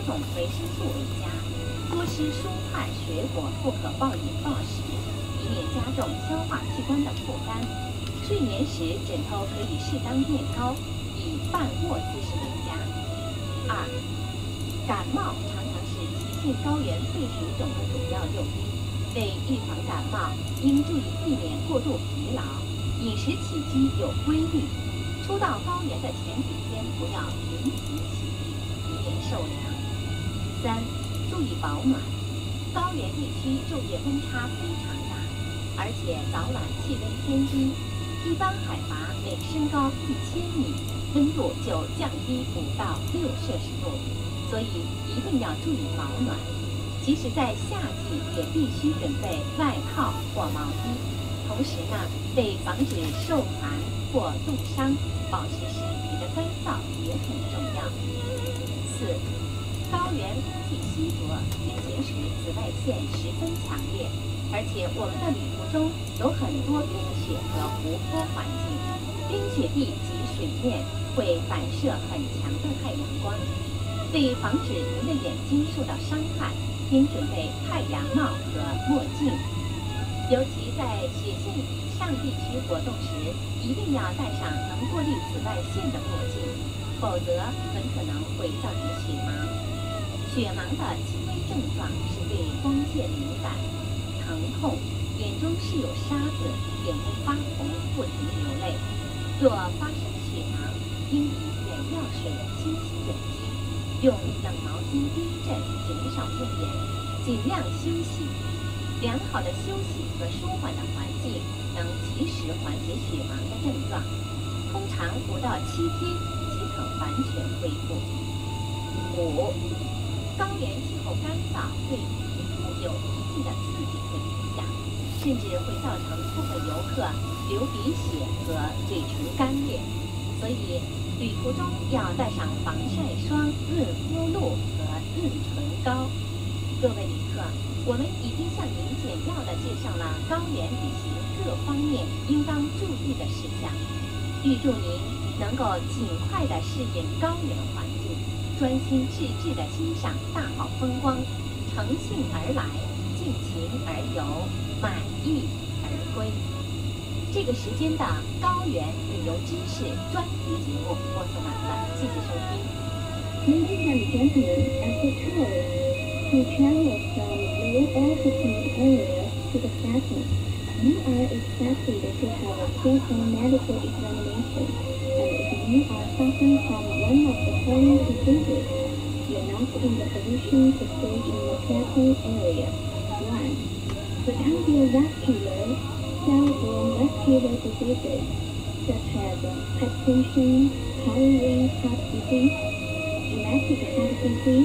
种维生素为佳，多吃蔬菜水果，不可暴饮暴食，以免加重消化器官的负担。睡眠时枕头可以适当垫高，以半卧姿势为佳。2. 感冒常常是急性高原肺水肿的主要诱因，为预防感冒，应注意避免过度疲劳，饮食起居有规律。初到高原的前几天不要频频洗浴，以免受凉。3. 注意保暖。高原地区昼夜温差非常大，而且早晚气温偏低，一般海拔每升高1000米，温度就降低5到6摄氏度，所以一定要注意保暖。即使在夏季，也必须准备外套或毛衣。同时呢，为防止受寒或冻伤，保持身体的干燥也很重要。4. 高原空气稀薄，天晴时紫外线十分强烈，而且我们的旅途中有很多冰雪和湖泊环境，冰雪地及水面会反射很强的太阳光。为防止您的眼睛受到伤害，应准备太阳帽和墨镜。尤其在雪线以上地区活动时，一定要戴上能过滤紫外线的墨镜，否则很可能会造成血盲。血盲的轻微症状是对光线敏感、疼痛、眼中是有沙子、眼睛发红、不停流泪。若发生血盲，应以眼药水清洗眼睛，用冷毛巾冰镇，减少用眼，尽量休息。良好的休息和舒缓的环境能及时缓解血盲的症状，通常5到7天即可完全恢复。5. 高原气候干燥，对皮肤有一定的刺激和影响，甚至会造成部分游客流鼻血和嘴唇干裂，所以旅途中要带上防晒霜、润肤露和润唇膏。各位旅客，我们已经向您简要地介绍了高原旅行各方面应当注意的事项，预祝您能够尽快地适应高原环境，专心致志地欣赏大好风光，乘兴而来，尽情而游，满意而归。这个时间的高原旅游知识专题节目播送完了，谢谢收听。 Ladies and gentlemen, as a tourist who travel from low altitude areas to the plateau, you are expected to have a careful medical examination, and if you are suffering from one of the following diseases, you are not in the position to stay in the plateau area. 1. The cardiovascular, cerebrovascular diseases, such as hypertension, coronary heart disease, rheumatic heart disease,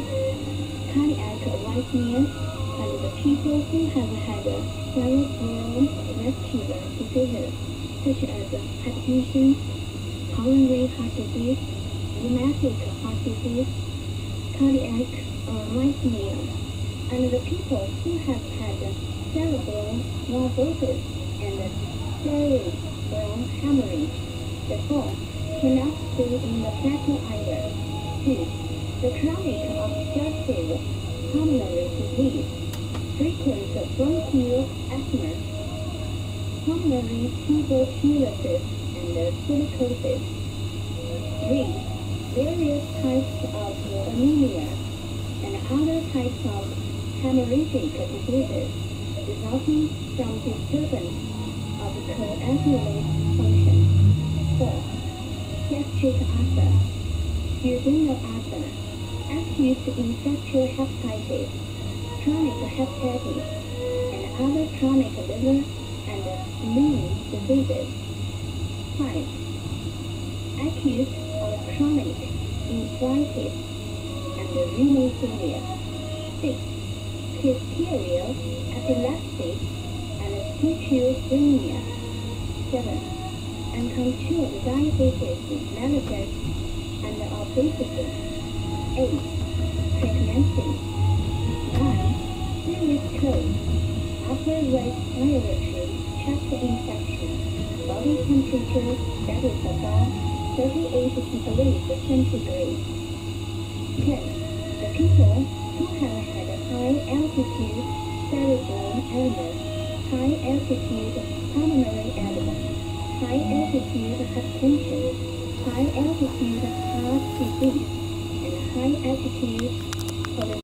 cardiac arrhythmia, and the people who have had cerebrovascular diseases, such as hypertension, coronary heart disease, rheumatic heart disease, cardiac arrhythmia, and the people who have had cerebral thrombosis and cerebral hemorrhage, therefore cannot stay in the plateau either. 2. The chronic obstructive pulmonary disease, frequent bronchial asthma, pulmonary tuberculosis, and silicosis. 3. Various types of anemia and other types of hemorrhagic diseases resulting from disturbance of coagulate function. 4. Gastric ulcer, duodenal ulcer, acute infectious hepatitis, chronic hepatitis, and other chronic liver and spleen diseases. 5. Acute or chronic nephritis and renal failure. 6. Hysteria, epilepsy, and schizophrenia. 7. Uncontrolled diabetes mellitus and obesity. 8. Pregnancy. 9. Serious cold, upper respiratory tract infection, body temperature that is above 38 degrees centigrade. 10. The People who have had high-altitude cerebral illness, high-altitude pulmonary edema, high-altitude hypertension, high-altitude heart disease, and high-altitude